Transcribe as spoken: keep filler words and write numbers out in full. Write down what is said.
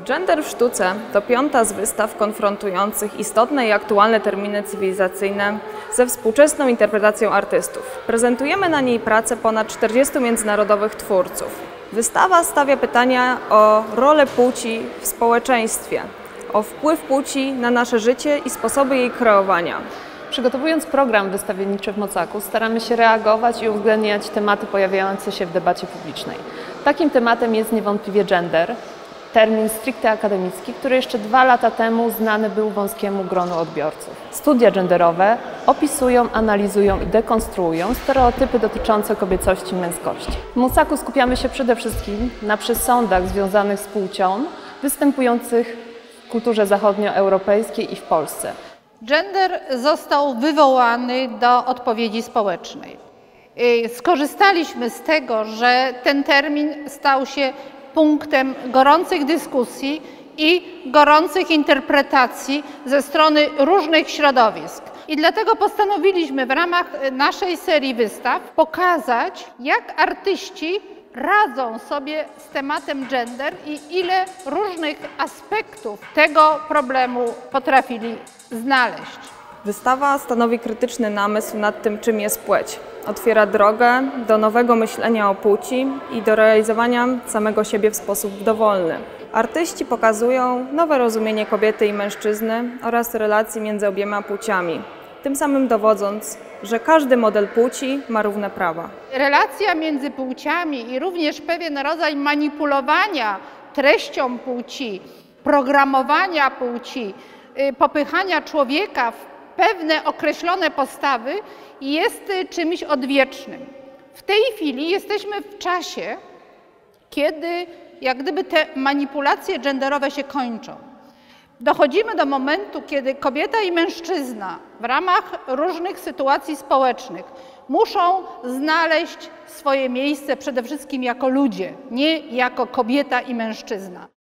Gender w sztuce to piąta z wystaw konfrontujących istotne i aktualne terminy cywilizacyjne ze współczesną interpretacją artystów. Prezentujemy na niej pracę ponad czterdziestu międzynarodowych twórców. Wystawa stawia pytania o rolę płci w społeczeństwie, o wpływ płci na nasze życie i sposoby jej kreowania. Przygotowując program wystawienniczy w Mocaku, staramy się reagować i uwzględniać tematy pojawiające się w debacie publicznej. Takim tematem jest niewątpliwie gender, termin stricte akademicki, który jeszcze dwa lata temu znany był wąskiemu gronu odbiorców. Studia genderowe opisują, analizują i dekonstruują stereotypy dotyczące kobiecości i męskości. W Mocaku skupiamy się przede wszystkim na przesądach związanych z płcią, występujących w kulturze zachodnioeuropejskiej i w Polsce. Gender został wywołany do odpowiedzi społecznej. Skorzystaliśmy z tego, że ten termin stał się punktem gorących dyskusji i gorących interpretacji ze strony różnych środowisk. I dlatego postanowiliśmy w ramach naszej serii wystaw pokazać, jak artyści radzą sobie z tematem gender i ile różnych aspektów tego problemu potrafili znaleźć. Wystawa stanowi krytyczny namysł nad tym, czym jest płeć. Otwiera drogę do nowego myślenia o płci i do realizowania samego siebie w sposób dowolny. Artyści pokazują nowe rozumienie kobiety i mężczyzny oraz relacji między obiema płciami, tym samym dowodząc, że każdy model płci ma równe prawa. Relacja między płciami i również pewien rodzaj manipulowania treścią płci, programowania płci, popychania człowieka w pewne określone postawy jest czymś odwiecznym. W tej chwili jesteśmy w czasie, kiedy jak gdyby te manipulacje genderowe się kończą. Dochodzimy do momentu, kiedy kobieta i mężczyzna w ramach różnych sytuacji społecznych muszą znaleźć swoje miejsce przede wszystkim jako ludzie, nie jako kobieta i mężczyzna.